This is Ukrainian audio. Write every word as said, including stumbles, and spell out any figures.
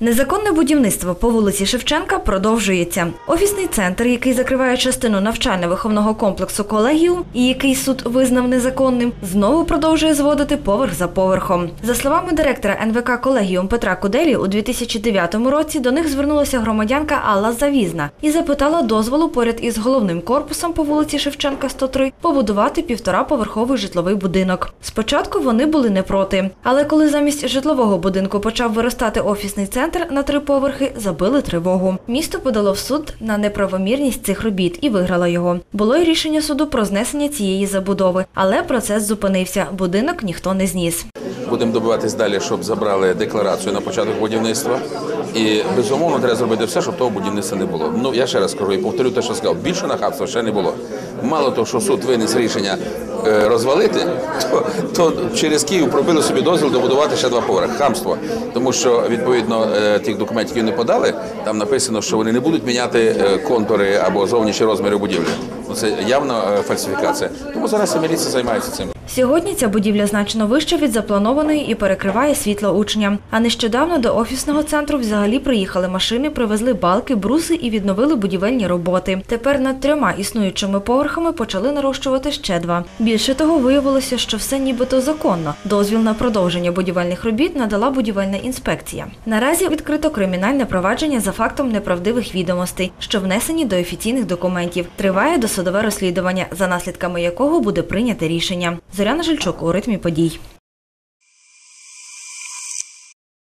Незаконне будівництво по вулиці Шевченка продовжується. Офісний центр, який закриває частину навчально-виховного комплексу «Колегіум» і який суд визнав незаконним, знову продовжує зводити поверх за поверхом. За словами директора ен ве ка «Колегіум» Петра Куделі, у дві тисячі дев'ятому році до них звернулася громадянка Алла Завізна і запитала дозволу поряд із головним корпусом по вулиці Шевченка, сто три, побудувати півтораповерховий житловий будинок. Спочатку вони були не проти, але коли замість житлового будинку почав виростати офісний центр на три поверхи, забили тривогу. Місто подало в суд на неправомірність цих робіт і виграло його. Було й рішення суду про знесення цієї забудови, але процес зупинився. Будинок ніхто не зніс. Будемо добиватись далі, щоб забрали декларацію на початок будівництва. І, безумовно, треба зробити все, щоб того будівництва не було. Ну, я ще раз скажу і повторю те, що сказав. Більше нахабства ще не було. Мало того, що суд виніс рішення е, розвалити, то, то через Київ пробили собі дозвіл добудувати ще два поверхи. Хамство. Тому що, відповідно, е, тих документів, які вони подали, там написано, що вони не будуть міняти е, контури або зовнішні розміри будівлі. Це явно е, фальсифікація. Тому зараз міліція займається цим. Сьогодні ця будівля значно вища від запланованої і перекриває світло учням. А нещодавно до офісного центру взагалі приїхали машини, привезли балки, бруси і відновили будівельні роботи. Тепер над трьома існуючими поверхами почали нарощувати ще два. Більше того, виявилося, що все нібито законно. Дозвіл на продовження будівельних робіт надала будівельна інспекція. Наразі відкрито кримінальне провадження за фактом неправдивих відомостей, що внесені до офіційних документів. Триває досудове розслідування, за наслідками якого буде прийняте рішення. Зоряна Жильчук у ритмі подій.